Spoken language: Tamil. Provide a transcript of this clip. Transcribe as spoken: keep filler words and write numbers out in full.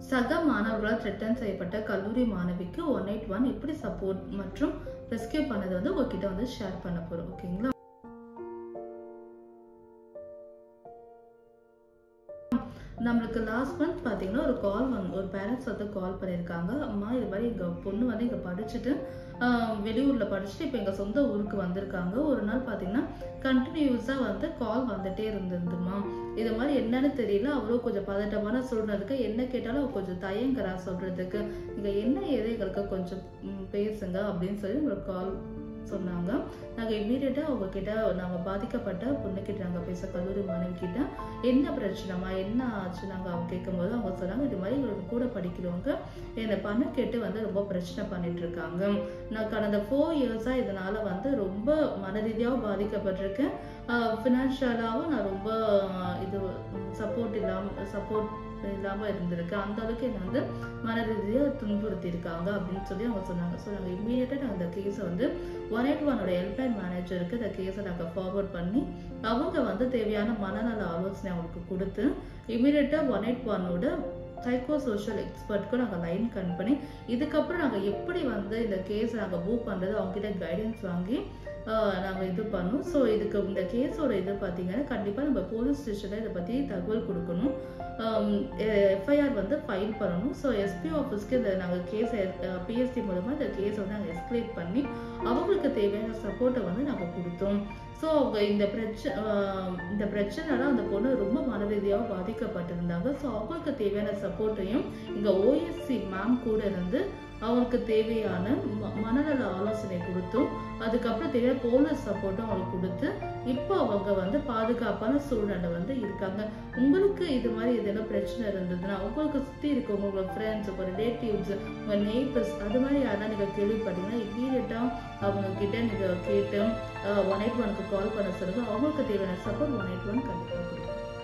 சக மாணவர்களால் த்ரெட்டன் செய்யப்பட்ட கல்லூரி மாணவிக்கு ஒன் எயிட் ஒன் எப்படி சப்போர்ட் மற்றும் ரெஸ்கியூ பண்ணது வந்து உங்ககிட்ட வந்து ஷேர் பண்ண போறோம். ஓகேங்களா? நம்மளுக்கு லாஸ்ட் மந்த் பார்த்தீங்கன்னா ஒரு கால் வந்து ஒரு பேரண்ட்ஸ் வந்து கால் பண்ணியிருக்காங்க. அம்மா இது மாதிரி எங்கள் பொண்ணு வந்து இங்கே படிச்சுட்டு வெளியூரில் படிச்சுட்டு இப்போ எங்கள் சொந்த ஊருக்கு வந்திருக்காங்க. ஒரு நாள் பார்த்தீங்கன்னா கண்டினியூஸாக வந்து கால் வந்துட்டே இருந்திருந்துமா. இது மாதிரி என்னன்னு தெரியல, அவ்வளோ கொஞ்சம் பதட்டமான சூழ்நிலைக்கு என்ன கேட்டாலும் அவள் கொஞ்சம் தயங்குறா சொல்கிறதுக்கு. இங்கே என்ன ஏதோ எங்களுக்கு கொஞ்சம் பேசுங்க அப்படின்னு சொல்லி உங்களுக்கு கால் சொன்னாங்க. நாங்கள் இம்மீடியட்டாக அவங்க கிட்ட நாங்கள் பாதிக்கப்பட்ட பொண்ணுக்கிட்ட நாங்கள் பேச கல்லூரி மாணவி கிட்ட என்ன பிரச்சனைமா என்ன ஆச்சு நாங்கள் அவங்க கேட்கும்போது அவங்க சொன்னாங்க, இது மாதிரி எங்களுக்கு கூட படிக்கிறவங்க என்னை பணம் கேட்டு வந்து ரொம்ப பிரச்சனை பண்ணிட்டு இருக்காங்க. நான் கடந்த ஃபோர் இயர்ஸாக இதனால வந்து ரொம்ப மன ரீதியாகவும் பாதிக்கப்பட்டிருக்கேன். ஃபினான்ஷியலாகவும் நான் ரொம்ப இது சப்போர்ட் இல்லாமல் சப்போர்ட் இல்லாமல் இருந்திருக்கு. அந்த அளவுக்கு என்னை வந்து மன ரீதியாக துன்புறுத்தி இருக்காங்க அப்படின்னு சொல்லி அவங்க சொன்னாங்க. ஸோ நாங்கள் இம்மீடியட்டாக நாங்கள் அந்த கேஸை வந்து ஒன் எயிட் ஒன்னோட ஹெல்ப்லைன் மேனேஜருக்கு இந்த கேஸை நாங்கள் ஃபார்வர்ட் பண்ணி அவங்க வந்து தேவையான மனநல ஆலோசனை அவங்களுக்கு கொடுத்து இம்மீடியட்டாக ஒன் எயிட் ஒன்னோட சைக்கோ சோஷியல் எக்ஸ்பர்ட்க்கு நாங்கள் லைன் கன் பண்ணி இதுக்கப்புறம் நாங்கள் எப்படி வந்து இந்த கேஸை நாங்கள் மூவ் பண்ணுறது அவங்ககிட்ட கைடன்ஸ் வாங்கி நாங்கள் இது பண்ணோம். ஸோ இதுக்கு இந்த கேஸோட இது பார்த்தீங்கன்னா கண்டிப்பாக நம்ம போலீஸ் ஸ்டேஷனில் இதை பற்றி தகவல் கொடுக்கணும், எஃப்ஐஆர் வந்து ஃபைல் பண்ணணும். ஸோ எஸ்பி ஆஃபீஸ்க்கு இதை நாங்கள் கேஸ் பிஎஸ்டி மூலமாக இந்த கேஸை வந்து நாங்கள் எஸ்கலேட் பண்ணி அவங்களுக்கு தேவையான சப்போர்ட்டை வந்து நாங்கள் கொடுத்தோம். ஸோ அவங்க இந்த பிரச்சனை இந்த பிரச்சனைலாம் அந்த பொண்ணு ரொம்ப மன ரீதியாக பாதிக்கப்பட்டிருந்தாங்க. ஸோ அவங்களுக்கு தேவையான சப்போர்ட்டையும் இங்கே ஓஎஸ்சி மேம் கூட இருந்து அவங்களுக்கு தேவையான மனநல ஆலோசனை கொடுத்தும் அதுக்கப்புறம் தேவையான போலீஸ் சப்போர்ட்டும் அவங்களுக்கு கொடுத்து இப்போ அவங்க வந்து பாதுகாப்பான சூழ்நிலை வந்து இருக்காங்க. உங்களுக்கு இது மாதிரி எதனா பிரச்சனை இருந்ததுன்னா உங்களுக்கு சுற்றி இருக்கவங்க உங்கள் ஃப்ரெண்ட்ஸ் உங்கள் ரிலேட்டிவ்ஸ் உங்கள் நெய்பர்ஸ் அது மாதிரி யாரா நீங்கள் கேள்விப்பட்டீங்கன்னா இம்மீடியட்டாக அவங்க கிட்ட நீங்கள் கேட்டு ஒன் எயிட் ஒனுக்கு கால் பண்ண சொல்லுங்க. அவங்களுக்கு தேவையான சப்போர்ட் ஒன் எயிட் ஒன் கண்டிப்பாக கொடுக்கும்.